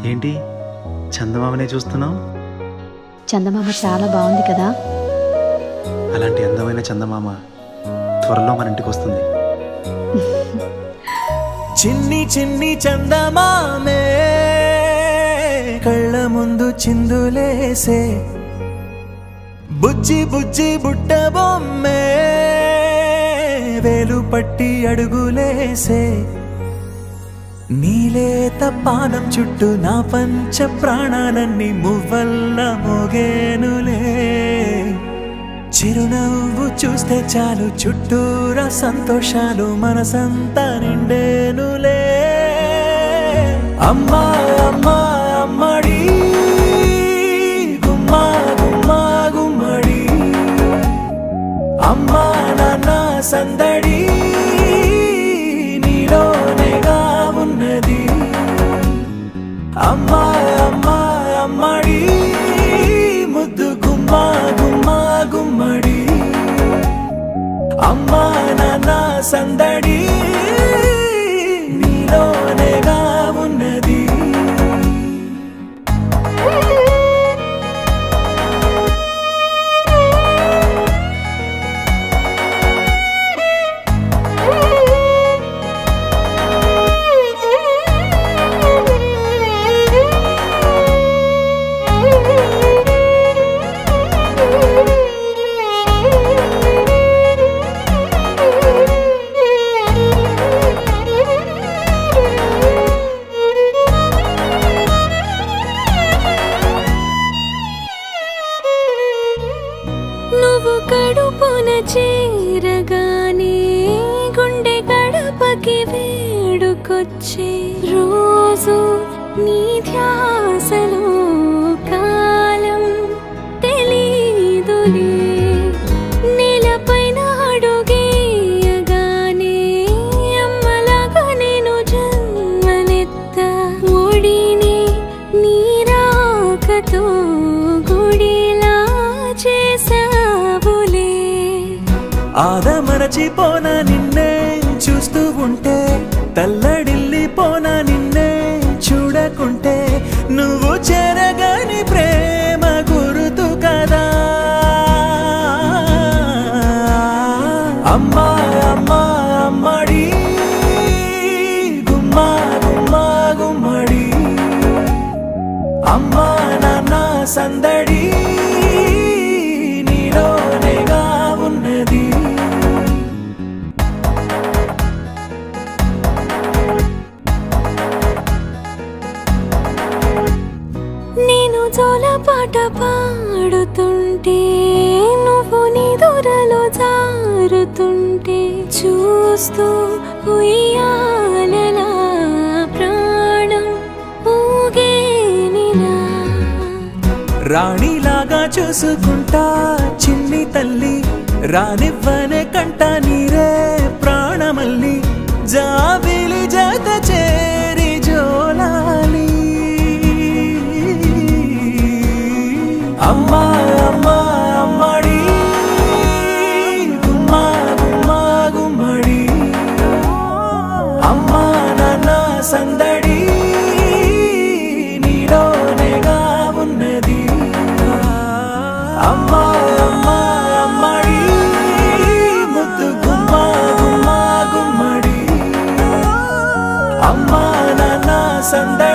ఏంటి చందమామనే చూస్తున్నావు? చందమామ చాలా బాగుంది కదా. అలాంటి అందమైన చందమామ త్వరలో మన ఇంటికి వస్తుంది. చిన్ని చిన్ని చందమామే కళ్ళ ముందు చిందులేసే, బుజ్జి బుజ్జి బుట్ట బొమ్మే వేలు పట్టి అడుగులేసే, నీలేత పానం చుట్టూ నా పంచ ప్రాణాలన్నీ మువ్వల్ల మోగేనులే. చిరునవ్వు చూస్తే చాలు చుట్టూరా సంతోషాలు మనసంతా నిండేనులే. అమ్మా అమ్మా అమ్మడి గుమ్మా గుమ్మా గుమ్మడి, అమ్మా నాన్న సందడి నీలోనేగా ఉన్నది. అమ్మా అమ్మా అమ్మడి ముద్దు గుమ్మా గుమ్మా గుమ్మడి, అమ్మా నాన్న సందడి నీలోనేగా ఉన్నది. నువ్వు కడుపున చేరగానే గుండె గడపకి వేడుకొచ్చే, రోజు నీ ధ్యాసలో కాలం తెలీదులే. నేలపైన అడుగేయగానే అమ్మలాగా నేను జన్మనెత్త, ఒడిని నీ రాకతో గుడిలా చేసావులే. ఆదమరచిపోనా నిన్నే చూస్తూ ఉంటే, తల్లడిల్లిపోనా నిన్నే చూడకుంటే, నువ్వు చెరగని ప్రేమ గురుతు కదా. అమ్మా అమ్మా అమ్మడి గుమ్మా గుమ్మా గుమ్మడి, అమ్మా నాన్న సందడి నీలోనేగా ఉన్నది. నేను జోలపాట పాడుతుంటే, నువ్వు నీ దూరలో జారుతుంటే, చూస్తూ ఉయ్యాలలా ప్రాణం ఊగేనిలా. రాణిలాగా చూసుకుంటా చిన్ని తల్లి, రానివ్వనే కంట నీరే ప్రాణమల్లి, జాబిలి జత చేరి జోలాలి. అమ్మా అమ్మా అమ్మడి గుమ్మా గుమ్మా గుమ్మడి, అమ్మా నాన్న సందడి నీలోనేగా ఉన్నది. అమ్మా అమ్మా అమ్మడి ముద్దు గుమ్మా గుమ్మా గుమ్మడి, అమ్మా నాన్న సందడి